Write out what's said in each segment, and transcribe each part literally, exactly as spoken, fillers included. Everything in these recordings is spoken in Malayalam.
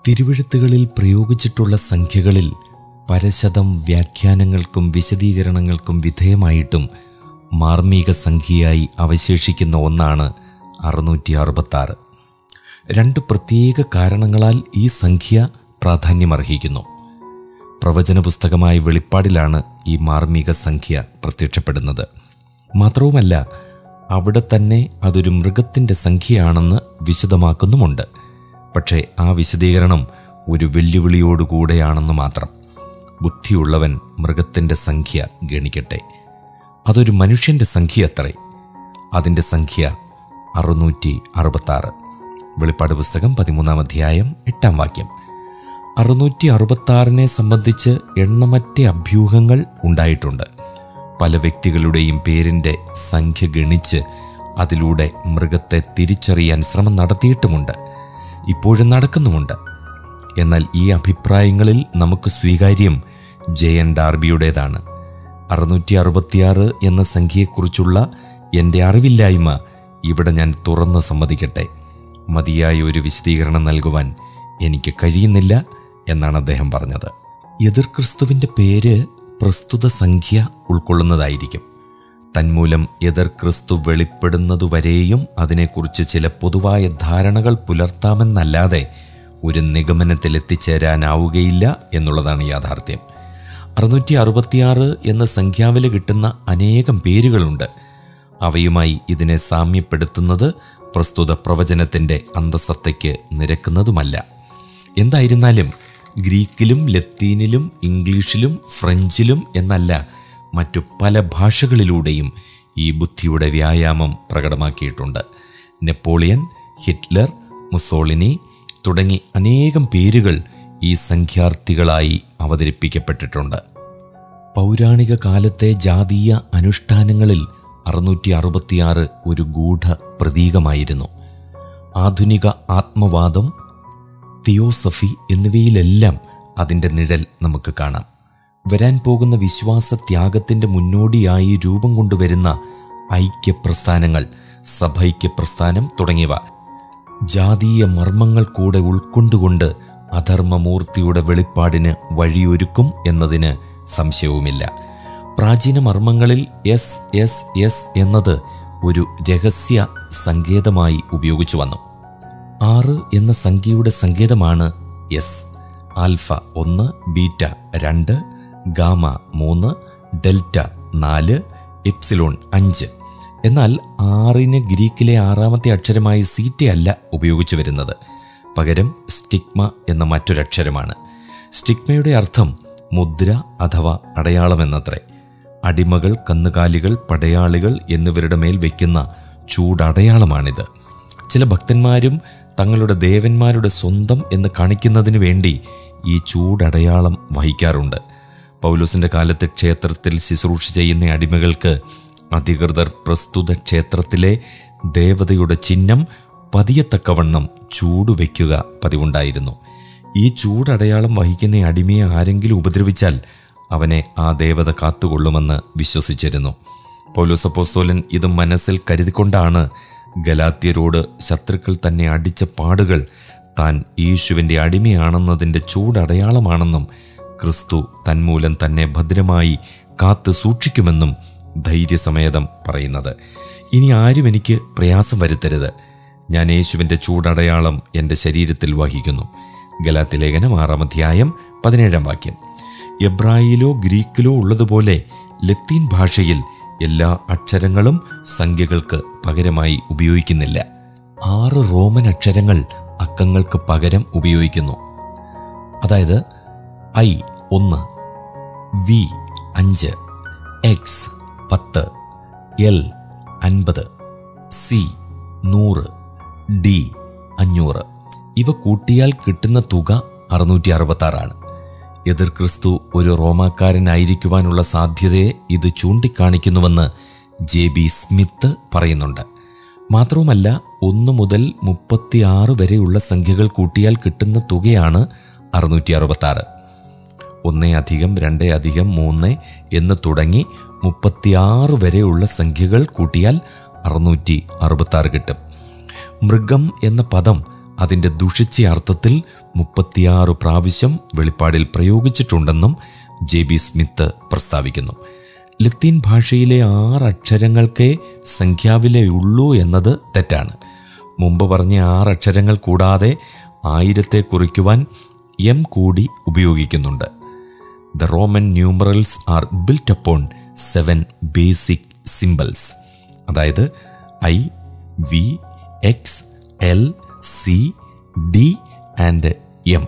തിരുവെഴുത്തുകളിൽ പ്രയോഗിച്ചിട്ടുള്ള സംഖ്യകളിൽ പരശതം വ്യാഖ്യാനങ്ങൾക്കും വിശദീകരണങ്ങൾക്കും വിധേയമായിട്ടും മാർമിക സംഖ്യയായി അവശേഷിക്കുന്ന ഒന്നാണ് അറുന്നൂറ്റി അറുപത്തി ആറ്. രണ്ട് പ്രത്യേക കാരണങ്ങളാൽ ഈ സംഖ്യ പ്രാധാന്യമർഹിക്കുന്നു. പ്രവചന പുസ്തകമായ വെളിപ്പാടിലാണ് ഈ മാർമിക സംഖ്യ പ്രത്യക്ഷപ്പെടുന്നത്. മാത്രവുമല്ല, അവിടെ തന്നെ അതൊരു മൃഗത്തിൻ്റെ സംഖ്യയാണെന്ന് വിശദമാക്കുന്നുമുണ്ട്. പക്ഷേ ആ വിശദീകരണം ഒരു വെല്ലുവിളിയോടുകൂടെയാണെന്ന് മാത്രം. ബുദ്ധിയുള്ളവൻ മൃഗത്തിൻ്റെ സംഖ്യ ഗണിക്കട്ടെ. അതൊരു മനുഷ്യൻ്റെ സംഖ്യ അത്രേ. അതിൻ്റെ സംഖ്യ അറുന്നൂറ്റി അറുപത്തി ആറ്. വെളിപ്പാട് പുസ്തകം പതിമൂന്നാം അധ്യായം എട്ടാം വാക്യം. അറുന്നൂറ്റി അറുപത്തി ആറിനെ സംബന്ധിച്ച് എണ്ണമറ്റ അഭ്യൂഹങ്ങൾ ഉണ്ടായിട്ടുണ്ട്. പല വ്യക്തികളുടെയും പേരിൻ്റെ സംഖ്യ ഗണിച്ച് അതിലൂടെ മൃഗത്തെ തിരിച്ചറിയാൻ ശ്രമം നടത്തിയിട്ടുമുണ്ട്, ഇപ്പോഴും നടക്കുന്നുമുണ്ട്. എന്നാൽ ഈ അഭിപ്രായങ്ങളിൽ നമുക്ക് സ്വീകാര്യം ജെ എൻ ഡാർബിയുടേതാണ്. അറുന്നൂറ്റി അറുപത്തിയാറ് എന്ന സംഖ്യയെക്കുറിച്ചുള്ള എൻ്റെ അറിവില്ലായ്മ ഇവിടെ ഞാൻ തുറന്ന് സമ്മതിക്കട്ടെ. മതിയായ ഒരു വിശദീകരണം നൽകുവാൻ എനിക്ക് കഴിയുന്നില്ല എന്നാണ് അദ്ദേഹം പറഞ്ഞത്. എതിർ ക്രിസ്തുവിൻ്റെ പേര് പ്രസ്തുത സംഖ്യ ഉൾക്കൊള്ളുന്നതായിരിക്കും. തന്മൂലം എതിർ ക്രിസ്തു വെളിപ്പെടുന്നതുവരെയും അതിനെക്കുറിച്ച് ചില പൊതുവായ ധാരണകൾ പുലർത്താമെന്നല്ലാതെ ഒരു നിഗമനത്തിലെത്തിച്ചേരാനാവുകയില്ല എന്നുള്ളതാണ് യാഥാർത്ഥ്യം. അറുന്നൂറ്റി അറുപത്തിയാറ് എന്ന സംഖ്യാവില് കിട്ടുന്ന അനേകം പേരുകളുണ്ട്. അവയുമായി ഇതിനെ സാമ്യപ്പെടുത്തുന്നത് പ്രസ്തുത പ്രവചനത്തിൻ്റെ അന്തസത്തയ്ക്ക് നിരക്കുന്നതുമല്ല. എന്തായിരുന്നാലും ഗ്രീക്കിലും ലത്തീനിലും ഇംഗ്ലീഷിലും ഫ്രഞ്ചിലും എന്നല്ല മറ്റു പല ഭാഷകളിലൂടെയും ഈ ബുദ്ധിയുടെ വ്യായാമം പ്രകടമാക്കിയിട്ടുണ്ട്. നെപ്പോളിയൻ, ഹിറ്റ്ലർ, മുസോളിനി തുടങ്ങി അനേകം പേരുകൾ ഈ സംഖ്യാർത്ഥികളായി അവതരിപ്പിക്കപ്പെട്ടിട്ടുണ്ട്. പൗരാണിക കാലത്തെ ജാതീയ അനുഷ്ഠാനങ്ങളിൽ അറുന്നൂറ്റി അറുപത്തിയാറ് ഒരു ഗൂഢ പ്രതീകമായിരുന്നു. ആധുനിക ആത്മവാദം, തിയോസഫി എന്നിവയിലെല്ലാം അതിൻ്റെ നിഴൽ നമുക്ക് കാണാം. വരാൻ പോകുന്ന വിശ്വാസ ത്യാഗത്തിൻ്റെ മുന്നോടിയായി രൂപം കൊണ്ടുവരുന്ന ഐക്യപ്രസ്ഥാനങ്ങൾ, സഭൈക്യപ്രസ്ഥാനം തുടങ്ങിയവ ജാതീയ മർമ്മങ്ങൾ കൂടെ ഉൾക്കൊണ്ടുകൊണ്ട് അധർമ്മമൂർത്തിയുടെ വെളിപ്പാടിന് വഴിയൊരുക്കും എന്നതിന് സംശയവുമില്ല. പ്രാചീന മർമ്മങ്ങളിൽ എസ് എസ് എസ് എന്നത് ഒരു രഹസ്യ സങ്കേതമായി ഉപയോഗിച്ചു വന്നു. ആറ് എന്ന സംഖ്യയുടെ സങ്കേതമാണ് എസ്. ആൽഫ ഒന്ന്, ബീറ്റ രണ്ട്, ഗാമ മൂന്ന്, ഡെൽറ്റ നാല്, എപ്സിലോൺ അഞ്ച്. എന്നാൽ ആറിന് ഗ്രീക്കിലെ ആറാമത്തെ അക്ഷരമായി സീറ്റ അല്ല ഉപയോഗിച്ചു വരുന്നത്. പകരം സ്റ്റിഗ്മ എന്ന മറ്റൊരക്ഷരമാണ്. സ്റ്റിഗ്മയുടെ അർത്ഥം മുദ്ര അഥവാ അടയാളം എന്നത്രേ. അടിമകൾ, കന്നുകാലികൾ, പടയാളികൾ എന്നിവരുടെ മേൽ വയ്ക്കുന്ന ചൂടടയാളമാണിത്. ചില ഭക്തന്മാരും തങ്ങളുടെ ദേവന്മാരുടെ സ്വന്തം എന്ന് കാണിക്കുന്നതിന് വേണ്ടി ഈ ചൂടടയാളം വഹിക്കാറുണ്ട്. പൗലോസിന്റെ കാലത്ത് ക്ഷേത്രത്തിൽ ശുശ്രൂഷ ചെയ്യുന്ന അടിമകൾക്ക് അധികൃതർ പ്രസ്തുത ക്ഷേത്രത്തിലെ ദേവതയുടെ ചിഹ്നം പതിയത്തക്കവണ്ണം ചൂടുവെക്കുക പതിവുണ്ടായിരുന്നു. ഈ ചൂടടയാളം വഹിക്കുന്ന അടിമയെ ആരെങ്കിലും ഉപദ്രവിച്ചാൽ അവനെ ആ ദേവത കാത്തുകൊള്ളുമെന്ന് വിശ്വസിച്ചിരുന്നു. പൗലോസ് അപ്പോസ്തലൻ ഇത് മനസ്സിൽ കരുതിക്കൊണ്ടാണ് ഗലാത്യരോട് ശത്രുക്കൾ തന്നെ അടിച്ച പാടുകൾ താൻ യേശുവിൻ്റെ അടിമയാണെന്നതിൻ്റെ ചൂടടയാളമാണെന്നും ക്രിസ്തു തന്മൂലം തന്നെ ഭദ്രമായി കാത്തു സൂക്ഷിക്കുമെന്നും ധൈര്യസമേതം പറയുന്നത്. ഇനി ആരും എനിക്ക് പ്രയാസം വരുത്തരുത്, ഞാൻ യേശുവിൻ്റെ ചൂടടയാളം എൻ്റെ ശരീരത്തിൽ വഹിക്കുന്നു. ഗലാത്യ ലേഖനം ആറാം അധ്യായം പതിനേഴാം വാക്യം. എബ്രായിലോ ഗ്രീക്കിലോ ഉള്ളതുപോലെ ലത്തീൻ ഭാഷയിൽ എല്ലാ അക്ഷരങ്ങളും സംഖ്യകൾക്ക് പകരമായി ഉപയോഗിക്കുന്നില്ല. ആറ് റോമൻ അക്ഷരങ്ങൾ അക്കങ്ങൾക്ക് പകരം ഉപയോഗിക്കുന്നു. അതായത് ഐ ഒന്ന്, വി അഞ്ച്, എക്സ് പത്ത്, എൽ അൻപത്, സി നൂറ്, ഡി അഞ്ഞൂറ്. ഇവ കൂട്ടിയാൽ കിട്ടുന്ന തുക അറുന്നൂറ്റി അറുപത്തി ആറാണ്. എതിർ ക്രിസ്തു ഒരു റോമാക്കാരനായിരിക്കുവാനുള്ള സാധ്യതയെ ഇത് ചൂണ്ടിക്കാണിക്കുന്നുവെന്ന് ജെ ബി സ്മിത്ത് പറയുന്നുണ്ട്. മാത്രവുമല്ല, ഒന്ന് മുതൽ മുപ്പത്തിയാറ് വരെയുള്ള സംഖ്യകൾ കൂട്ടിയാൽ കിട്ടുന്ന തുകയാണ് അറുന്നൂറ്റി അറുപത്തി ആറ്. ഒന്ന് അധികം രണ്ട് അധികം മൂന്ന് എന്ന് തുടങ്ങി മുപ്പത്തിയാറ് വരെയുള്ള സംഖ്യകൾ കൂട്ടിയാൽ അറുന്നൂറ്റി അറുപത്തി ആറ് കിട്ടും. മൃഗം എന്ന പദം അതിൻ്റെ ദുഷിച്ച അർത്ഥത്തിൽ മുപ്പത്തിയാറ് പ്രാവശ്യം വെളിപ്പാടിൽ പ്രയോഗിച്ചിട്ടുണ്ടെന്നും ജെ ബി സ്മിത്ത് പ്രസ്താവിക്കുന്നു. ലത്തീൻ ഭാഷയിലെ ആറ് അക്ഷരങ്ങൾക്കേ സംഖ്യാവിലെ ഉള്ളൂ എന്നത് തെറ്റാണ്. മുമ്പ് പറഞ്ഞ ആറ് അക്ഷരങ്ങൾ കൂടാതെ ആയിരത്തെ കുറിക്കുവാൻ എം കൂടി ഉപയോഗിക്കുന്നുണ്ട്. The Roman numerals are built upon seven basic symbols, അതായത് I, V, X, L, C, D and M.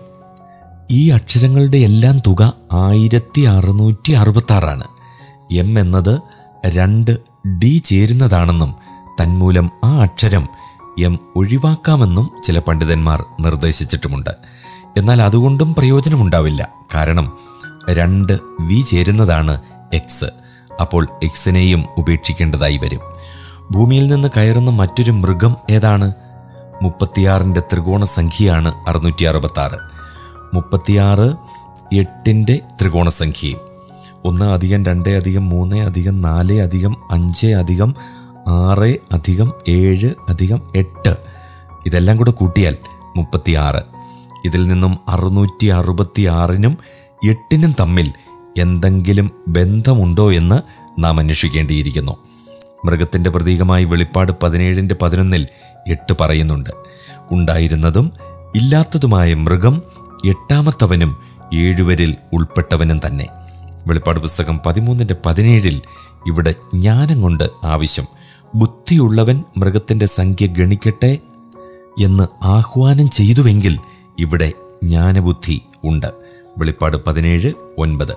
ഈ അക്ഷരങ്ങളുടെ എല്ലാം തുക ആയിരത്തി അറുന്നൂറ്റി അറുപത്തി ആറാണ്. എം എന്നത് രണ്ട് ഡി ചേരുന്നതാണെന്നും തന്മൂലം ആ അക്ഷരം എം ഒഴിവാക്കാമെന്നും ചില പണ്ഡിതന്മാർ നിർദ്ദേശിച്ചിട്ടുമുണ്ട്. എന്നാൽ അതുകൊണ്ടും പ്രയോജനമുണ്ടാവില്ല. കാരണം രണ്ട് വി ചേരുന്നതാണ് എക്സ്. അപ്പോൾ എക്സിനെയും ഉപേക്ഷിക്കേണ്ടതായി വരും. ഭൂമിയിൽ നിന്ന് കയറുന്ന മറ്റൊരു മൃഗം ഏതാണ്? മുപ്പത്തിയാറിൻ്റെ ത്രികോണ സംഖ്യയാണ് അറുന്നൂറ്റി അറുപത്തി ആറ്. മുപ്പത്തിയാറ് എട്ടിൻ്റെ ത്രികോണ സംഖ്യയും ഒന്ന് അധികം രണ്ട് അധികം മൂന്ന് അധികം നാല് അധികം അഞ്ച് അധികം ആറ് അധികം ഏഴ് അധികം എട്ട്, ഇതെല്ലാം കൂടെ കൂട്ടിയാൽ മുപ്പത്തിയാറ്. ഇതിൽ നിന്നും അറുന്നൂറ്റി അറുപത്തി ആറിനും എട്ടിനും തമ്മിൽ എന്തെങ്കിലും ബന്ധമുണ്ടോ എന്ന് നാം അന്വേഷിക്കേണ്ടിയിരിക്കുന്നു. മൃഗത്തിൻ്റെ പ്രതീകമായി വെളിപ്പാട് പതിനേഴിൻ്റെ പതിനൊന്നിൽ എട്ട് പറയുന്നുണ്ട്. ഉണ്ടായിരുന്നതും ഇല്ലാത്തതുമായ മൃഗം എട്ടാമത്തവനും ഏഴുവരിൽ ഉൾപ്പെട്ടവനും തന്നെ. വെളിപ്പാട് പുസ്തകം പതിമൂന്നിൻ്റെ പതിനേഴിൽ ഇവിടെ ജ്ഞാനം കൊണ്ട് ആവശ്യം. ബുദ്ധിയുള്ളവൻ മൃഗത്തിൻ്റെ സംഖ്യ ഗണിക്കട്ടെ എന്ന് ആഹ്വാനം ചെയ്തുവെങ്കിൽ ഇവിടെ ജ്ഞാനബുദ്ധി ഉണ്ട്. വെളിപ്പാട് പതിനേഴ് ഒൻപത്.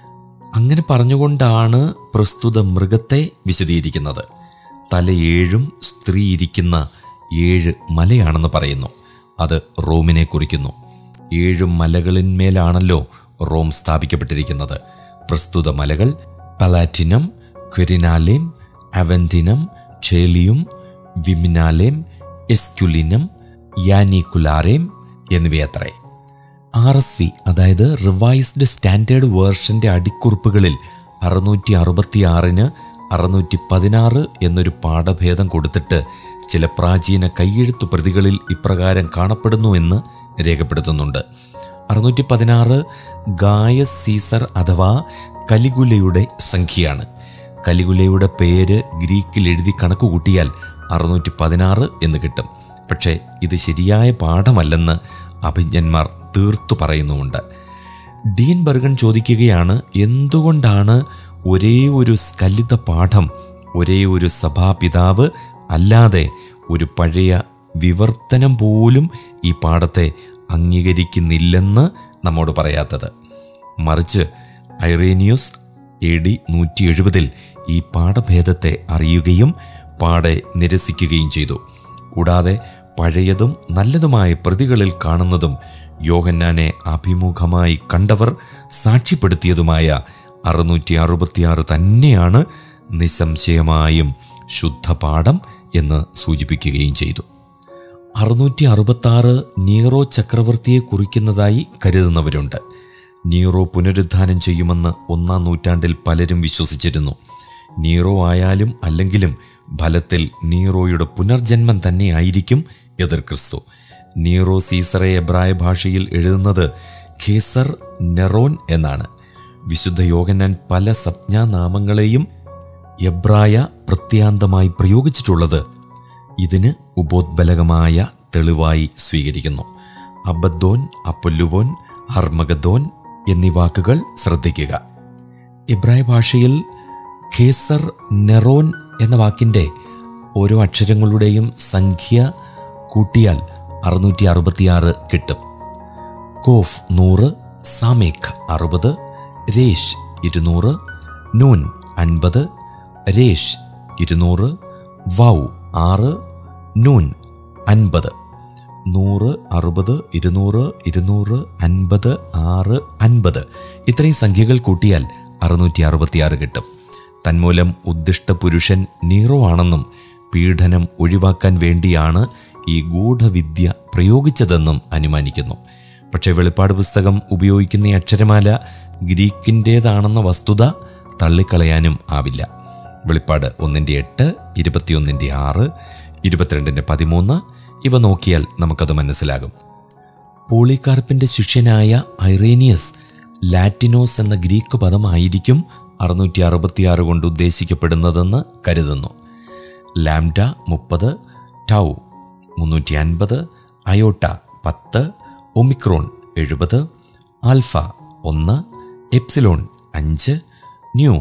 അങ്ങനെ പറഞ്ഞുകൊണ്ടാണ് പ്രസ്തുത മൃഗത്തെ വിശദീകരിക്കുന്നത്. തല ഏഴും സ്ത്രീ ഇരിക്കുന്ന ഏഴ് മലയാണെന്ന് പറയുന്നു. അത് റോമിനെ കുറിക്കുന്നു. ഏഴ് മലകളിന്മേലാണല്ലോ റോം സ്ഥാപിക്കപ്പെട്ടിരിക്കുന്നത്. പ്രസ്തുത മലകൾ Palatinum, Quirinalem, Aventinum, Caelium, Viminalem, Esquilinum, Janicularem എന്നിവയത്രേ. ആർ എസ് വി അതായത് റിവൈസ്ഡ് സ്റ്റാൻഡേർഡ് വേർഷന്റെ അടിക്കുറിപ്പുകളിൽ അറുന്നൂറ്റി അറുപത്തി ആറിന് അറുന്നൂറ്റി പതിനാറ് എന്നൊരു പാഠഭേദം കൊടുത്തിട്ട് ചില പ്രാചീന കൈയെഴുത്തു പ്രതികളിൽ ഇപ്രകാരം കാണപ്പെടുന്നു എന്ന് രേഖപ്പെടുത്തുന്നുണ്ട്. അറുന്നൂറ്റി പതിനാറ് ഗായസ് സീസർ അഥവാ കലിഗുലയുടെ സംഖ്യയാണ്. കലിഗുലയുടെ പേര് ഗ്രീക്കിൽ എഴുതി കണക്ക് കൂട്ടിയാൽ അറുന്നൂറ്റി പതിനാറ് എന്ന് കിട്ടും. പക്ഷേ ഇത് ശരിയായ പാഠമല്ലെന്ന് അഭിജ്ഞന്മാർ തീർത്തു പറയുന്നുമുണ്ട്. ഡീൻ ബർഗൺ ചോദിക്കുകയാണ്, എന്തുകൊണ്ടാണ് ഒരേ ഒരു സ്കലിത പാഠം ഒരേ ഒരു സഭാപിതാവ് അല്ലാതെ ഒരു പഴയ വിവർത്തനം പോലും ഈ പാഠത്തെ അംഗീകരിക്കുന്നില്ലെന്ന് നമ്മോട് പറയാത്തത്? മറിച്ച് ഐറേനിയൂസ് എ ഡി നൂറ്റി എഴുപതിൽ ഈ പാഠഭേദത്തെ അറിയുകയും പാടെ നിരസിക്കുകയും ചെയ്തു. കൂടാതെ പഴയതും നല്ലതുമായ പ്രതികളിൽ കാണുന്നതും യോഹന്നാനെ അഭിമുഖമായി കണ്ടവർ സാക്ഷ്യപ്പെടുത്തിയതുമായ അറുന്നൂറ്റി അറുപത്തിയാറ് തന്നെയാണ് നിസ്സംശയമായും ശുദ്ധപാഠം എന്ന് സൂചിപ്പിക്കുകയും ചെയ്തു. അറുന്നൂറ്റി അറുപത്തി ആറ് നീറോ ചക്രവർത്തിയെ കുറിക്കുന്നതായി കരുതുന്നവരുണ്ട്. നീറോ പുനരുദ്ധാനം ചെയ്യുമെന്ന് ഒന്നാം നൂറ്റാണ്ടിൽ പലരും വിശ്വസിച്ചിരുന്നു. നീറോ ആയാലും അല്ലെങ്കിലും ഫലത്തിൽ നീറോയുടെ പുനർജന്മം തന്നെയായിരിക്കും എതിർ ക്രിസ്തു. നീറോ സീസറെ എബ്രായ ഭാഷയിൽ എഴുതുന്നത് ഖേസർ നെറോൻ എന്നാണ്. വിശുദ്ധ യോഹന്നാൻ പല സംജ്ഞാനാമങ്ങളെയും എബ്രായ പ്രത്യാന്തമായി പ്രയോഗിച്ചിട്ടുള്ളത് ഇതിന് ഉപോദ്ബലകമായ തെളിവായി സ്വീകരിക്കുന്നു. അബദ്ദോൻ, അപ്പൊല്ലുവോൻ, ഹർമഗദോൻ എന്നീ വാക്കുകൾ ശ്രദ്ധിക്കുക. എബ്രായ ഭാഷയിൽ ഖേസർ നെറോൻ എന്ന വാക്കിൻ്റെ ഓരോ അക്ഷരങ്ങളുടെയും സംഖ്യ കൂട്ടിയാൽ അറുന്നൂറ്റി അറുപത്തിയാറ് കിട്ടും. കോഫ് നൂറ്, സാമേഖ് അറുപത്, രേഷ് ഇരുന്നൂറ്, നൂൻ അൻപത്, രേഷ് ഇരുന്നൂറ്, വൗ ആറ്, നൂൻ അൻപത്. നൂറ്, അറുപത്, ഇരുന്നൂറ്, ഇരുന്നൂറ്, അൻപത്, ആറ്, അൻപത് ഇത്രയും സംഖ്യകൾ കൂട്ടിയാൽ അറുന്നൂറ്റി അറുപത്തിയാറ് കിട്ടും. തന്മൂലം ഉദ്ദിഷ്ട പുരുഷൻ നീറോ ആണെന്നും പീഡനം ഒഴിവാക്കാൻ വേണ്ടിയാണ് ഈ ഗൂഢവിദ്യ പ്രയോഗിച്ചതെന്നും അനുമാനിക്കുന്നു. പക്ഷേ വെളിപ്പാട് പുസ്തകം ഉപയോഗിക്കുന്ന ഈ അക്ഷരമാല ഗ്രീക്കിൻ്റേതാണെന്ന വസ്തുത തള്ളിക്കളയാനും ആവില്ല. വെളിപ്പാട് ഒന്നിൻ്റെ എട്ട്, ഇരുപത്തിയൊന്നിൻ്റെ ആറ്, ഇരുപത്തിരണ്ടിൻ്റെ പതിമൂന്ന് ഇവ നോക്കിയാൽ നമുക്കത് മനസ്സിലാകും. പോളികാർപ്പിന്റെ ശിഷ്യനായ ഐറേനിയസ് ലാറ്റിനോസ് എന്ന ഗ്രീക്ക് പദമായിരിക്കും അറുന്നൂറ്റി അറുപത്തിയാറ് കൊണ്ട് ഉദ്ദേശിക്കപ്പെടുന്നതെന്ന് കരുതുന്നു. ലാംഡ മുപ്പത്, ടൗ മുന്നൂറ്റി അൻപത്, അയോട്ട പത്ത്, ഒമിക്രോൺ എഴുപത്, ആൽഫ ഒന്ന്, എപ്സിലോൺ അഞ്ച്, ന്യൂ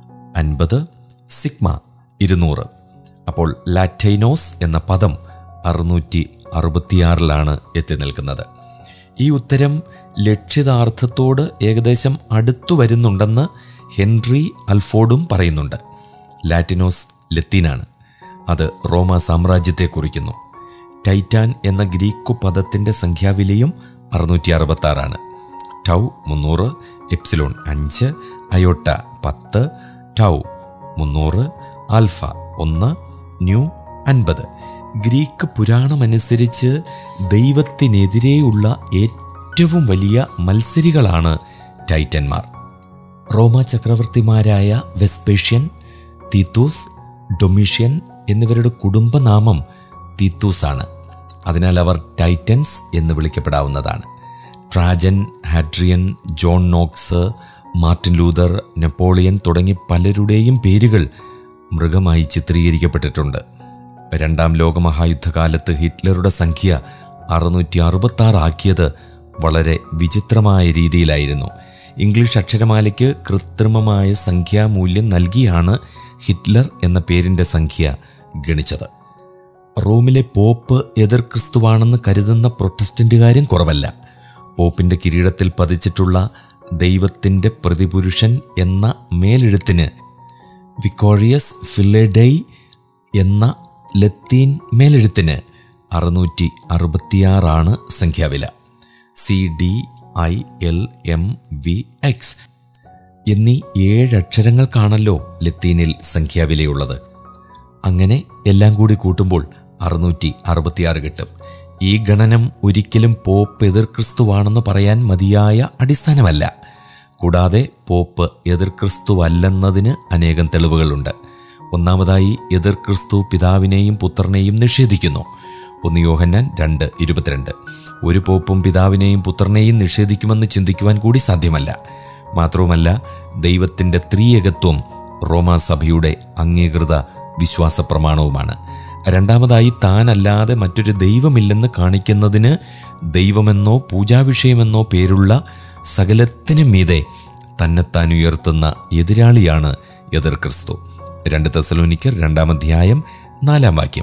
അൻപത്, സിഗ്മ ഇരുന്നൂറ്. അപ്പോൾ ലാറ്റൈനോസ് എന്ന പദം അറുന്നൂറ്റി അറുപത്തിയാറിലാണ് എത്തി നിൽക്കുന്നത്. ഈ ഉത്തരം ലക്ഷിതാർത്ഥത്തോട് ഏകദേശം അടുത്തു വരുന്നുണ്ടെന്ന് ഹെൻറി അൽഫോർഡും പറയുന്നുണ്ട്. ലാറ്റിനോസ് ലത്തീനാണ്. അത് റോമ സാമ്രാജ്യത്തെ കുറിക്കുന്നു. ടൈറ്റാൻ എന്ന ഗ്രീക്കു പദത്തിന്റെ സംഖ്യാവിലയും അറുന്നൂറ്റി അറുപത്തി ആറാണ്. ടൗ മുന്നൂറ്, എപ്സിലോൺ അഞ്ച്, അയോട്ട പത്ത്, ടൗ മുന്നൂറ്, ആൽഫ ഒന്ന്, ന്യൂ അൻപത്. ഗ്രീക്ക് പുരാണമനുസരിച്ച് ദൈവത്തിനെതിരെയുള്ള ഏറ്റവും വലിയ മത്സരികളാണ് ടൈറ്റന്മാർ. റോമ ചക്രവർത്തിമാരായ വെസ്പേഷ്യൻ, തീത്തൂസ്, ഡൊമീഷ്യൻ എന്നിവരുടെ കുടുംബനാമം തീത്തൂസാണ്. അതിനാൽ അവർ ടൈറ്റൻസ് എന്ന് വിളിക്കപ്പെടാവുന്നതാണ്. Trajan, Hadrian, John Knox, Martin Luther, Napoleon തുടങ്ങി പലരുടെയും പേരുകൾ മൃഗമായി ചിത്രീകരിക്കപ്പെട്ടിട്ടുണ്ട്. രണ്ടാം ലോകമഹായുദ്ധകാലത്ത് ഹിറ്റ്ലറുടെ സംഖ്യ അറുന്നൂറ്റി അറുപത്തി ആറ് ആക്കിയത് വളരെ വിചിത്രമായ രീതിയിലായിരുന്നു. ഇംഗ്ലീഷ് അക്ഷരമാലയ്ക്ക് കൃത്രിമമായ സംഖ്യാമൂല്യം നൽകിയാണ് ഹിറ്റ്ലർ എന്ന പേരിന്റെ സംഖ്യ ഗണിച്ചത്. റോമിലെ പോപ്പ് എതിർ ക്രിസ്തുവാണെന്ന് കരുതുന്ന പ്രൊട്ടസ്റ്റന്റുകാരും കുറവല്ല. പോപ്പിന്റെ കിരീടത്തിൽ പതിച്ചിട്ടുള്ള ദൈവത്തിന്റെ പ്രതിപുരുഷൻ എന്ന മേലെഴുത്തിന് വിക്കോറിയസ് ഫിലേഡൈ എന്ന ലത്തീൻ മേലെഴുത്തിന് അറുന്നൂറ്റി അറുപത്തിയാറാണ് സംഖ്യാവില. C D I L M V X എന്നീ ഏഴക്ഷരങ്ങൾക്കാണല്ലോ ലത്തീനിൽ സംഖ്യാവിലയുള്ളത്. അങ്ങനെ എല്ലാം കൂടി കൂട്ടുമ്പോൾ അറുന്നൂറ്റി അറുപത്തിയാറ് കിട്ടും. ഈ ഗണനം ഒരിക്കലും പോപ്പ് എതിർ ക്രിസ്തുവാണെന്ന് പറയാൻ മതിയായ അടിസ്ഥാനമല്ല. കൂടാതെ പോപ്പ് എതിർ ക്രിസ്തുവല്ലെന്നതിന് അനേകം തെളിവുകളുണ്ട്. ഒന്നാമതായി എതിർ ക്രിസ്തു പിതാവിനെയും പുത്രനെയും നിഷേധിക്കുന്നു. ഒന്ന് യോഹന്നാൻ രണ്ട് ഇരുപത്തിരണ്ട്. ഒരു പോപ്പും പിതാവിനെയും പുത്രനെയും നിഷേധിക്കുമെന്ന് ചിന്തിക്കുവാൻ കൂടി സാധ്യമല്ല. മാത്രവുമല്ല, ദൈവത്തിന്റെ ത്രിയേകത്വം റോമാസഭയുടെ അംഗീകൃത വിശ്വാസ പ്രമാണവുമാണ്. രണ്ടാമതായി താനല്ലാതെ മറ്റൊരു ദൈവമില്ലെന്ന് കാണിക്കുന്നതിന് ദൈവമെന്നോ പൂജാവിഷയമെന്നോ പേരുള്ള സകലത്തിനും മീതെ തന്നെത്താൻ ഉയർത്തുന്ന എതിരാളിയാണ് എതിർ ക്രിസ്തു. രണ്ട് തെസ്സലോനിക്കർ രണ്ടാം അധ്യായം നാലാം വാക്യം.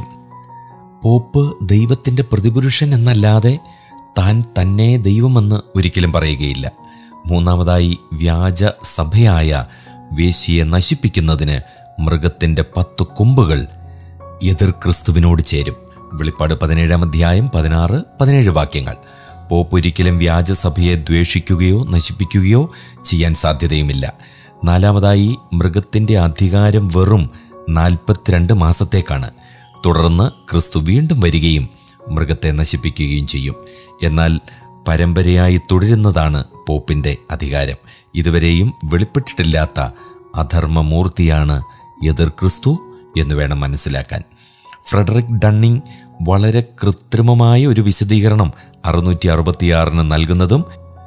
പോപ്പ് ദൈവത്തിന്റെ പ്രതിപുരുഷൻ എന്നല്ലാതെ താൻ തന്നെ ദൈവമെന്ന് ഒരിക്കലും പറയുകയില്ല. മൂന്നാമതായി വ്യാജ സഭയായ വേശ്യയെ നശിപ്പിക്കുന്നതിന് മൃഗത്തിന്റെ പത്ത് കൊമ്പുകൾ എതിർ ക്രിസ്തുവിനോട് ചേരും. വെളിപ്പാട് പതിനേഴാം അധ്യായം പതിനാറ് പതിനേഴ് വാക്യങ്ങൾ. പോപ്പ് ഒരിക്കലും വ്യാജസഭയെ ദ്വേഷിക്കുകയോ നശിപ്പിക്കുകയോ ചെയ്യാൻ സാധ്യതയുമില്ല. നാലാമതായി മൃഗത്തിന്റെ അധികാരം വെറും നാൽപ്പത്തിരണ്ട് മാസത്തേക്കാണ്. തുടർന്ന് ക്രിസ്തു വീണ്ടും വരികയും മൃഗത്തെ നശിപ്പിക്കുകയും ചെയ്യും. എന്നാൽ പരമ്പരയായി തുടരുന്നതാണ് പോപ്പിന്റെ അധികാരം. ഇതുവരെയും വെളിപ്പെട്ടിട്ടില്ലാത്ത അധർമ്മമൂർത്തിയാണ് എതിർ ക്രിസ്തു എന്ന് വേണം മനസ്സിലാക്കാൻ. ഫ്രെഡറിക് ഡണ്ണിങ് വളരെ കൃത്രിമമായ ഒരു വിശദീകരണം അറുന്നൂറ്റി അറുപത്തിയാറിന് നൽകുന്നതും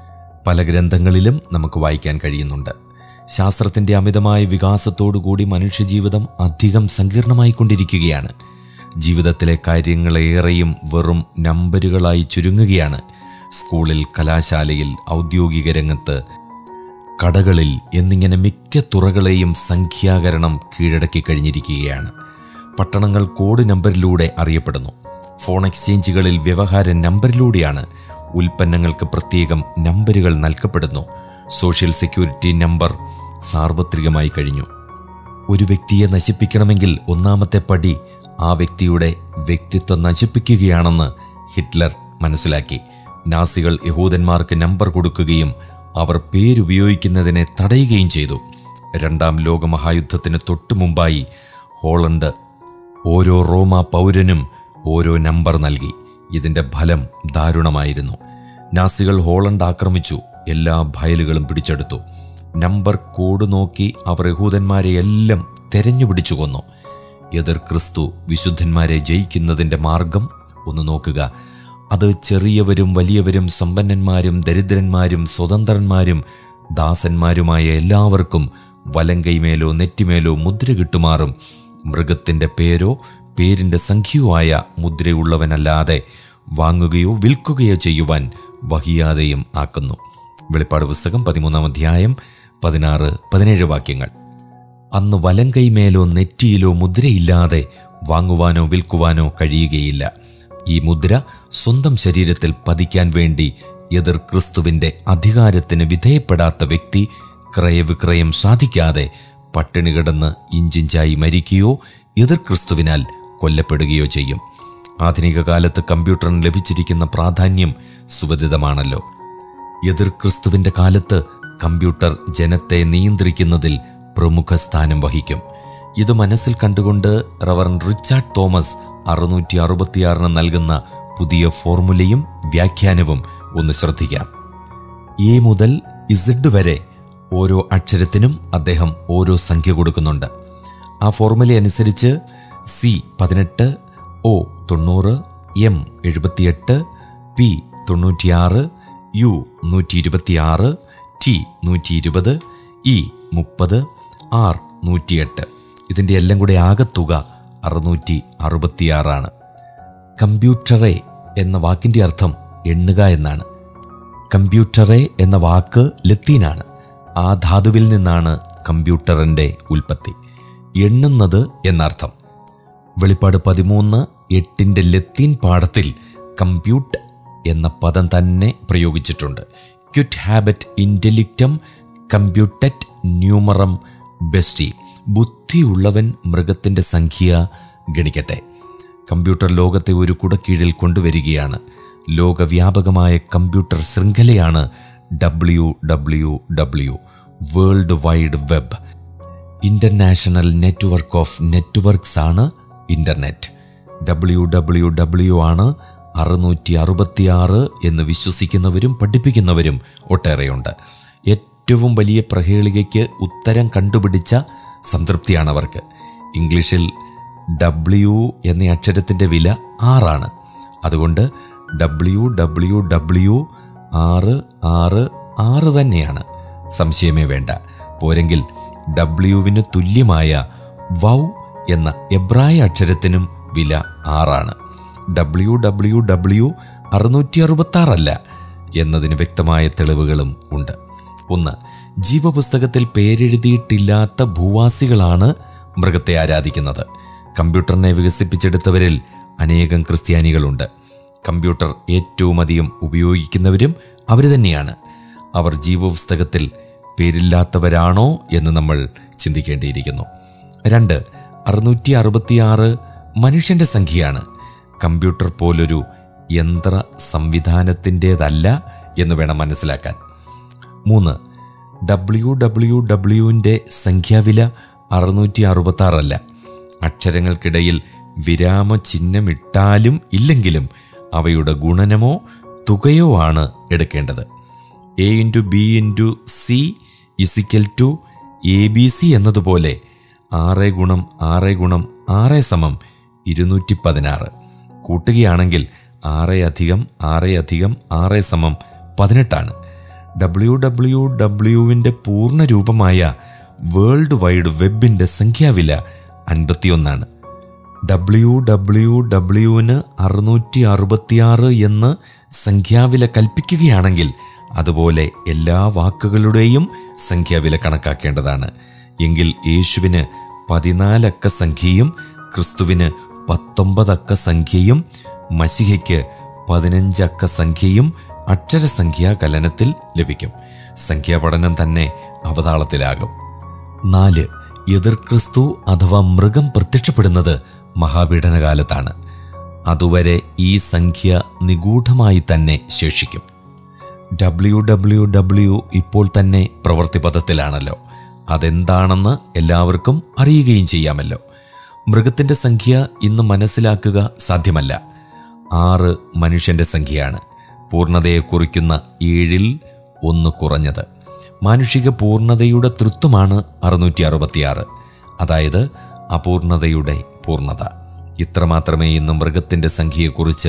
പല ഗ്രന്ഥങ്ങളിലും നമുക്ക് വായിക്കാൻ കഴിയുന്നുണ്ട്. ശാസ്ത്രത്തിന്റെ അമിതമായ വികാസത്തോടുകൂടി മനുഷ്യജീവിതം അധികം സങ്കീർണമായിക്കൊണ്ടിരിക്കുകയാണ്. ജീവിതത്തിലെ കാര്യങ്ങളേറെയും വെറും നമ്പറുകളായി ചുരുങ്ങുകയാണ്. സ്കൂളിൽ, കലാശാലയിൽ, ഔദ്യോഗിക രംഗത്ത്, കടകളിൽ എന്നിങ്ങനെ മിക്ക തുറകളെയും സംഖ്യാകരണം കീഴടക്കി കഴിഞ്ഞിരിക്കുകയാണ്. പട്ടണങ്ങൾ കോഡ് നമ്പറിലൂടെ അറിയപ്പെടുന്നു. ഫോൺ എക്സ്ചേഞ്ചുകളിൽ വ്യവഹാര നമ്പറിലൂടെയാണ്. ഉൽപ്പന്നങ്ങൾക്ക് പ്രത്യേകം നമ്പറുകൾ നൽകപ്പെടുന്നു. സോഷ്യൽ സെക്യൂരിറ്റി നമ്പർ സാർവത്രികമായി കഴിഞ്ഞു. ഒരു വ്യക്തിയെ നശിപ്പിക്കണമെങ്കിൽ ഒന്നാമത്തെ പടി ആ വ്യക്തിയുടെ വ്യക്തിത്വം നശിപ്പിക്കുകയാണെന്ന് ഹിറ്റ്ലർ മനസ്സിലാക്കി. നാസികൾ യഹൂദന്മാർക്ക് നമ്പർ കൊടുക്കുകയും അവർ പേരുപയോഗിക്കുന്നതിനെ തടയുകയും ചെയ്തു. രണ്ടാം ലോകമഹായുദ്ധത്തിന് തൊട്ടു മുമ്പായി ഹോളണ്ട് ഓരോ റോമ പൗരനും ഓരോ നമ്പർ നൽകി. ഇതിന്റെ ഫലം ദാരുണമായിരുന്നു. നാസികൾ ഹോളണ്ട് ആക്രമിച്ചു. എല്ലാ ഫയലുകളും പിടിച്ചെടുത്തു. നമ്പർ കോഡ് നോക്കി അവർ യഹൂദന്മാരെ എല്ലാം തെരഞ്ഞുപിടിച്ചു കൊന്നു. എതിർ ക്രിസ്തു വിശുദ്ധന്മാരെ ജയിക്കുന്നതിന്റെ മാർഗം ഒന്ന് നോക്കുക. അത് ചെറിയവരും വലിയവരും സമ്പന്നന്മാരും ദരിദ്രന്മാരും സ്വതന്ത്രന്മാരും ദാസന്മാരുമായ എല്ലാവർക്കും വലങ്കൈമേലോ നെറ്റിമേലോ മുദ്ര കിട്ടുമാറും മൃഗത്തിൻ്റെ പേരോ പേരിൻ്റെ സംഖ്യയോ ആയ മുദ്രയുള്ളവനല്ലാതെ വാങ്ങുകയോ വിൽക്കുകയോ ചെയ്യുവാൻ വഹിയാതെയും ആക്കുന്നു. വെളിപ്പാട് പുസ്തകം പതിമൂന്നാം അധ്യായം പതിനാറ് പതിനേഴ് വാക്യങ്ങൾ. അന്ന് വലങ്കൈമേലോ നെറ്റിയിലോ മുദ്രയില്ലാതെ വാങ്ങുവാനോ വിൽക്കുവാനോ കഴിയുകയില്ല. ഈ മുദ്ര സ്വന്തം ശരീരത്തിൽ പതിക്കാൻ വേണ്ടി എതിർ ക്രിസ്തുവിൻ്റെ അധികാരത്തിന് വിധേയപ്പെടാത്ത വ്യക്തി ക്രയവിക്രയം സാധിക്കാതെ പട്ടിണി കിടന്ന് ഇഞ്ചിഞ്ചായി മരിക്കുകയോ എതിർ ക്രിസ്തുവിനാൽ കൊല്ലപ്പെടുകയോ ചെയ്യും. ആധുനിക കാലത്ത് കമ്പ്യൂട്ടറിന് ലഭിച്ചിരിക്കുന്ന പ്രാധാന്യം സുവധിതമാണല്ലോ. എതിർ ക്രിസ്തുവിൻ്റെ കാലത്ത് കമ്പ്യൂട്ടർ ജനത്തെ നിയന്ത്രിക്കുന്നതിൽ പ്രമുഖ സ്ഥാനം വഹിക്കും. ഇത് മനസ്സിൽ കണ്ടുകൊണ്ട് റവറൻഡ് റിച്ചാർഡ് തോമസ് അറുന്നൂറ്റി അറുപത്തിയാറിന് നൽകുന്ന പുതിയ ഫോർമുലയും വ്യാഖ്യാനവും ഒന്ന് ശ്രദ്ധിക്കാം. എ മുതൽ ഇസഡ് വരെ ഓരോ അക്ഷരത്തിനും അദ്ദേഹം ഓരോ സംഖ്യ കൊടുക്കുന്നുണ്ട്. ആ ഫോർമുല അനുസരിച്ച് സി പതിനെട്ട്, ഒ തൊണ്ണൂറ്, എം എഴുപത്തിയെട്ട്, പി തൊണ്ണൂറ്റിയാറ്, യു നൂറ്റി ഇരുപത്തിയാറ്, ടി നൂറ്റി ഇരുപത്, ഇ മുപ്പത്, ആർ നൂറ്റിയെട്ട്. ഇതിൻ്റെ എല്ലാം കൂടെ ആകത്തുക അറുന്നൂറ്റി അറുപത്തിയാറാണ്. കമ്പ്യൂട്ടറെ എന്ന വാക്കിൻ്റെ അർത്ഥം എണ്ണുക എന്നാണ്. കമ്പ്യൂട്ടറെ എന്ന വാക്ക് ലത്തീനാണ്. ആ ധാതുവിൽ നിന്നാണ് കമ്പ്യൂട്ടറിൻ്റെ ഉൽപ്പത്തി. എണ്ണുന്നത് എന്നർത്ഥം. വെളിപ്പാട് പതിമൂന്ന് എട്ടിൻ്റെ ലത്തീൻ പാഠത്തിൽ കമ്പ്യൂട്ട് എന്ന പദം തന്നെ പ്രയോഗിച്ചിട്ടുണ്ട്. Quit ഹാബറ്റ് ഇൻ്റലിക്റ്റം കമ്പ്യൂട്ടറ്റ് ന്യൂമറം bestie. ബുദ്ധിയുള്ളവൻ മൃഗത്തിൻ്റെ സംഖ്യ ഗണിക്കട്ടെ. കമ്പ്യൂട്ടർ ലോകത്തെ ഒരു കുടക്കീഴിൽ കൊണ്ടുവരികയാണ്. ലോകവ്യാപകമായ കമ്പ്യൂട്ടർ ശൃംഖലയാണ് W W W, world wide web. International network of networks ആണ് ഇന്റർനെറ്റ്. ഡബ്ല്യു ഡബ്ല്യു ഡബ്ല്യു ആണ് അറുന്നൂറ്റി അറുപത്തിയാറ് എന്ന് വിശ്വസിക്കുന്നവരും പഠിപ്പിക്കുന്നവരും ഒട്ടേറെയുണ്ട്. ഏറ്റവും വലിയ പ്രഹേളികയ്ക്ക് ഉത്തരം കണ്ടുപിടിച്ച സംതൃപ്തിയാണ് അവർക്ക്. ഇംഗ്ലീഷിൽ ഡബ്ല്യു എന്ന അക്ഷരത്തിൻ്റെ വില ആറാണ്. അതുകൊണ്ട് ഡബ്ല്യു ഡബ്ല്യു ഡബ്ല്യു ആറ് ആറ് ആറ് തന്നെയാണ്. സംശയമേ വേണ്ട. പോരെങ്കിൽ ഡബ്ല്യുവിന് തുല്യമായ വൗ എന്ന എബ്രായ അക്ഷരത്തിനും വില ആറാണ്. ഡബ്ല്യു ഡബ്ല്യു ഡബ്ല്യു അറുന്നൂറ്റി അറുപത്തി ആറല്ല എന്നതിന് വ്യക്തമായ തെളിവുകളും ഉണ്ട്. ഒന്ന്, ജീവപുസ്തകത്തിൽ പേരെഴുതിയിട്ടില്ലാത്ത ഭൂവാസികളാണ് മൃഗത്തെ ആരാധിക്കുന്നത്. കമ്പ്യൂട്ടറിനെ വികസിപ്പിച്ചെടുത്തവരിൽ അനേകം ക്രിസ്ത്യാനികളുണ്ട്. കമ്പ്യൂട്ടർ ഏറ്റവും അധികം ഉപയോഗിക്കുന്നവരും അവർ തന്നെയാണ്. അവർ ജീവപുസ്തകത്തിൽ പേരില്ലാത്തവരാണോ എന്ന് നമ്മൾ ചിന്തിക്കേണ്ടിയിരിക്കുന്നു. രണ്ട്, അറുന്നൂറ്റി അറുപത്തിയാറ് മനുഷ്യൻ്റെ സംഖ്യയാണ്. കമ്പ്യൂട്ടർ പോലൊരു യന്ത്ര സംവിധാനത്തിൻ്റേതല്ല എന്ന് വേണം മനസ്സിലാക്കാൻ. മൂന്ന്, ഡബ്ല്യു ഡബ്ല്യു ഡബ്ല്യുവിൻ്റെ സംഖ്യാവില അറുന്നൂറ്റി അറുപത്തി ആറല്ല. അക്ഷരങ്ങൾക്കിടയിൽ വിരാമചിഹ്നമിട്ടാലും ഇല്ലെങ്കിലും അവയുടെ ഗുണനമോ തുകയോ ആണ് എടുക്കേണ്ടത്. A into B into C is equal to A B C എന്നതുപോലെ ആറ് ഗുണം ആറ് ഗുണം ആറ് സമം ഇരുന്നൂറ്റി പതിനാറ്. കൂട്ടുകയാണെങ്കിൽ ആറ് അധികം ആറ് അധികം ആറ് സമം പതിനെട്ടാണ്. ഡബ്ല്യു ഡബ്ല്യു ഡബ്ല്യുവിൻ്റെ പൂർണ്ണ രൂപമായ വേൾഡ് വൈഡ് വെബിൻ്റെ സംഖ്യാവില അൻപത്തിയൊന്നാണ്. ഡബ്ല്യു ഡബ്ല്യു ഡബ്ല്യുവിന് അറുന്നൂറ്റി അറുപത്തിയാറ് എന്ന് സംഖ്യാവില കൽപ്പിക്കുകയാണെങ്കിൽ അതുപോലെ എല്ലാ വാക്കുകളുടെയും സംഖ്യാവില കണക്കാക്കേണ്ടതാണ്. എങ്കിൽ യേശുവിന് പതിനാലക്ക സംഖ്യയും ക്രിസ്തുവിന് പത്തൊമ്പതക്ക സംഖ്യയും മശിഹയ്ക്ക് പതിനഞ്ചക്ക സംഖ്യയും അക്ഷരസംഖ്യാ കലനത്തിൽ ലഭിക്കും. സംഖ്യാപഠനം തന്നെ അവതാളത്തിലാകും. നാല്, എതിർ ക്രിസ്തു അഥവാ മൃഗം പ്രത്യക്ഷപ്പെടുന്നത് മഹാപീഡനകാലത്താണ്. അതുവരെ ഈ സംഖ്യ നിഗൂഢമായി തന്നെ ശേഷിക്കും. ഡബ്ല്യു ഡബ്ല്യു ഡബ്ല്യു ഇപ്പോൾ തന്നെ പ്രവൃത്തിപഥത്തിലാണല്ലോ. അതെന്താണെന്ന് എല്ലാവർക്കും അറിയുകയും ചെയ്യാമല്ലോ. മൃഗത്തിൻ്റെ സംഖ്യ ഇന്ന് മനസ്സിലാക്കുക സാധ്യമല്ല. ആറ് മനുഷ്യൻ്റെ സംഖ്യയാണ്. പൂർണ്ണതയെ കുറിക്കുന്ന ഏഴിൽ ഒന്ന് കുറഞ്ഞത്. മാനുഷിക പൂർണ്ണതയുടെ തൃത്വമാണ് അറുന്നൂറ്റി അറുപത്തിയാറ്, അതായത് അപൂർണതയുടെ പൂർണ്ണത. ഇത്രമാത്രമേ ഇന്ന് മൃഗത്തിൻ്റെ സംഖ്യയെക്കുറിച്ച്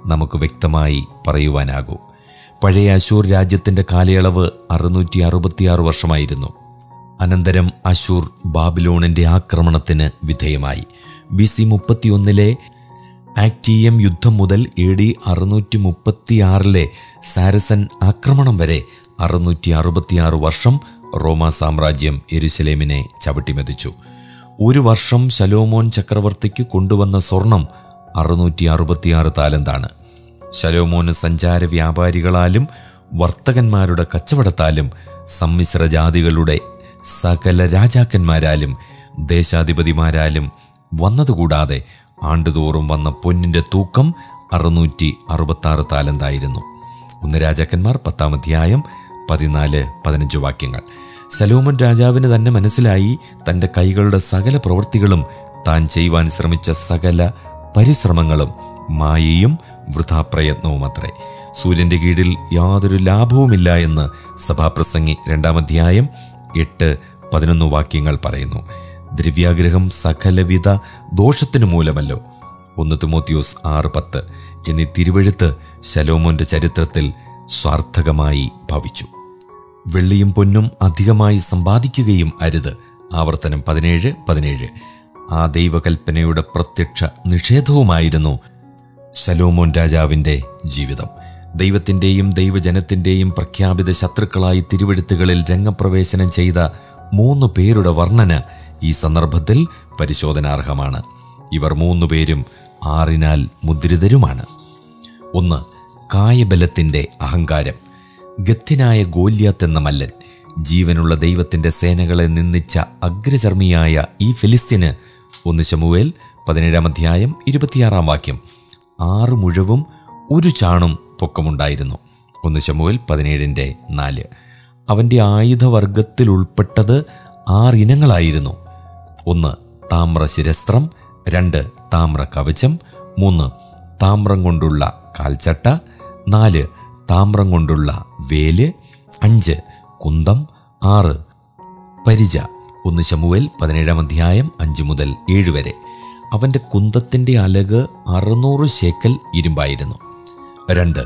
നമുക്ക് വ്യക്തമായി പറയുവാനാകൂ. പഴയ അശൂർ രാജ്യത്തിൻ്റെ കാലയളവ് അറുന്നൂറ്റി അറുപത്തിയാറ് വർഷമായിരുന്നു. അനന്തരം അശൂർ ബാബിലോണിൻ്റെ ആക്രമണത്തിന് വിധേയമായി. ബി സി മുപ്പത്തിയൊന്നിലെ ആക്റ്റീയം യുദ്ധം മുതൽ എ ഡി അറുന്നൂറ്റി മുപ്പത്തിയാറിലെ സാരസൻ ആക്രമണം വരെ അറുന്നൂറ്റി അറുപത്തിയാറ് വർഷം റോമാ സാമ്രാജ്യം യെരുശലേമിനെ ചവിട്ടിമെതിച്ചു. ഒരു വർഷം ശലോമോൻ ചക്രവർത്തിക്ക് കൊണ്ടുവന്ന സ്വർണം അറുന്നൂറ്റി അറുപത്തിയാറ് താലന്താണ്. ശലോമോന് സഞ്ചാര വ്യാപാരികളാലും വർത്തകന്മാരുടെ കച്ചവടത്താലും സമ്മിശ്ര ജാതികളുടെ സകല രാജാക്കന്മാരാലും ദേശാധിപതിമാരാലും വന്നതുകൂടാതെ ആണ്ടുതോറും വന്ന പൊന്നിൻ്റെ തൂക്കം അറുന്നൂറ്റി അറുപത്താറ് താലന്തായിരുന്നു. ഒന്ന് രാജാക്കന്മാർ പത്താം അധ്യായം പതിനാല് പതിനഞ്ച് വാക്യങ്ങൾ. ശലോമോൻ രാജാവിന് തന്നെ മനസ്സിലായി തൻ്റെ കൈകളുടെ സകല പ്രവൃത്തികളും താൻ ചെയ്യുവാൻ ശ്രമിച്ച സകല പരിശ്രമങ്ങളും മായയും വൃഥാപ്രയത്നവുമത്രേ. സൂര്യൻ്റെ കീഴിൽ യാതൊരു ലാഭവുമില്ല എന്ന് സഭാപ്രസംഗി രണ്ടാം അധ്യായം എട്ട് പതിനൊന്ന് വാക്യങ്ങൾ പറയുന്നു. ദ്രവ്യാഗ്രഹം സകലവിധ ദോഷത്തിനു മൂലമല്ലോ. ഒന്ന് തിമോത്തിയോസ് ആറ് പത്ത് എന്നീ തിരുവെഴുത്ത് ശലോമോന്റെ ചരിത്രത്തിൽ സ്വാർത്ഥകമായി ഭവിച്ചു. വെള്ളിയും പൊന്നും അധികമായി സമ്പാദിക്കുകയും അരുത്. ആവർത്തനം പതിനേഴ് പതിനേഴ്. ആ ദൈവകൽപ്പനയുടെ പ്രത്യക്ഷ നിഷേധവുമായിരുന്നു ശലോമോൻ രാജാവിൻ്റെ ജീവിതം. ദൈവത്തിൻ്റെയും ദൈവജനത്തിൻ്റെയും പ്രഖ്യാപിത ശത്രുക്കളായി തിരുവെഴുത്തുകളിൽ രംഗപ്രവേശനം ചെയ്ത മൂന്ന് പേരുടെ വർണ്ണന ഈ സന്ദർഭത്തിൽ പരിശോധനാർഹമാണ്. ഇവർ മൂന്നു പേരും ആറിനാൽ മുദ്രിതരുമാണ്. ഒന്ന്, കായബലത്തിൻ്റെ അഹങ്കാരം. ഗത്യനായ ഗോല്യാത്ത് എന്ന മല്ലൻ, ജീവനുള്ള ദൈവത്തിൻ്റെ സേനകളെ നിന്ദിച്ച അഗ്രചർമ്മിയായ ഈ ഫിലിസ്ത്യന് ഒന്ന് ശമൂവേൽ പതിനേഴാം അധ്യായം ഇരുപത്തിയാറാം വാക്യം, ആറ് മുഴവും ഒരു ചാണും പൊക്കമുണ്ടായിരുന്നു. ഒന്ന് ശമൂവേൽ പതിനേഴിൻ്റെ നാല്. അവൻ്റെ ആയുധവർഗത്തിൽ ഉൾപ്പെട്ടത് ആറിനങ്ങളായിരുന്നു. ഒന്ന്, താമ്രശിരസ്ത്രം. രണ്ട്, താമ്ര കവചം. മൂന്ന്, താമ്രം കൊണ്ടുള്ള കാൽച്ചട്ട. നാല്, താമ്രം കൊണ്ടുള്ള വേല്. അഞ്ച്, കുന്തം. ആറ്, പരിച. ഒന്ന് ശമൂവേൽ പതിനേഴാം അധ്യായം അഞ്ച് മുതൽ ഏഴ് വരെ. അവൻ്റെ കുന്തത്തിൻ്റെ അലക് അറുന്നൂറ് ശേക്കൽ ഇരുമ്പായിരുന്നു. രണ്ട്,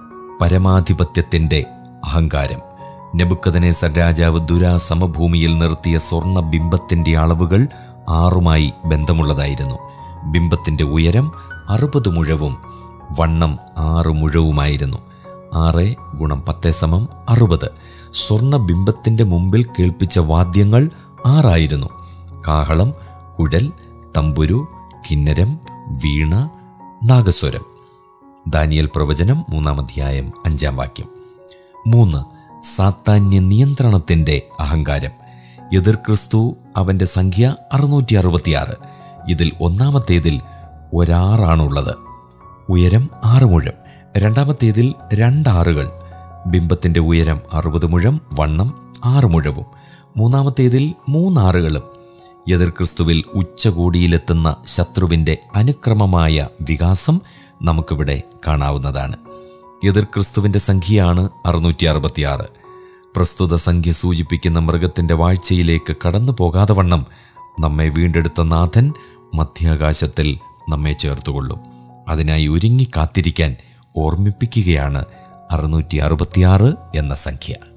പരമാധിപത്യത്തിൻ്റെ അഹങ്കാരം. നെബൂഖദ്നേസർ രാജാവ് ദുരാ സമഭൂമിയിൽ നിർത്തിയ സ്വർണ്ണ ബിംബത്തിൻ്റെ അളവുകൾ ആറുമായി ബന്ധമുള്ളതായിരുന്നു. ബിംബത്തിൻ്റെ ഉയരം അറുപത് മുഴവും വണ്ണം ആറ് മുഴവുമായിരുന്നു. ആറ് ഗുണം പത്ത് സമം അറുപത്. സ്വർണ്ണ ബിംബത്തിൻ്റെ മുമ്പിൽ കേൾപ്പിച്ച വാദ്യങ്ങൾ ആറായിരുന്നു: കാഹളം, കുഴൽ, തമ്പുരു, കിന്നരം, വീണ, നാഗസ്വരം. ദാനിയേൽ പ്രവചനം മൂന്നാം അധ്യായം അഞ്ചാം വാക്യം. മൂന്ന്, സാത്താന്യ നിയന്ത്രണത്തിൻ്റെ അഹങ്കാരം. എതിർ ക്രിസ്തു അവൻ്റെ സംഖ്യ അറുന്നൂറ്റി അറുപത്തിയാറ്. ഇതിൽ ഒന്നാമത്തേതിൽ ഒരാറാണുള്ളത്, ഉയരം ആറ് മുഴം. രണ്ടാമത്തേതിൽ രണ്ടാറുകൾ, ബിംബത്തിൻ്റെ ഉയരം അറുപത് മുഴം, വണ്ണം ആറ് മുഴവും. മൂന്നാമത്തേതിൽ മൂന്നാറുകളും. എതിർ ക്രിസ്തുവിൽ ഉച്ചകോടിയിലെത്തുന്ന ശത്രുവിൻ്റെ അനുക്രമമായ വികാസം നമുക്കിവിടെ കാണാവുന്നതാണ്. എതിർ ക്രിസ്തുവിൻ്റെ സംഖ്യയാണ് അറുന്നൂറ്റി അറുപത്തിയാറ്. പ്രസ്തുത സംഖ്യ സൂചിപ്പിക്കുന്ന മൃഗത്തിൻ്റെ വാഴ്ചയിലേക്ക് കടന്നു പോകാതെ വണ്ണം നമ്മെ വീണ്ടെടുത്ത നാഥൻ മധ്യാകാശത്തിൽ നമ്മെ ചേർത്തുകൊള്ളും. അതിനായി ഒരുങ്ങി കാത്തിരിക്കാൻ ഓർമ്മിപ്പിക്കുകയാണ് അറുന്നൂറ്റി അറുപത്തിയാറ് എന്ന സംഖ്യ.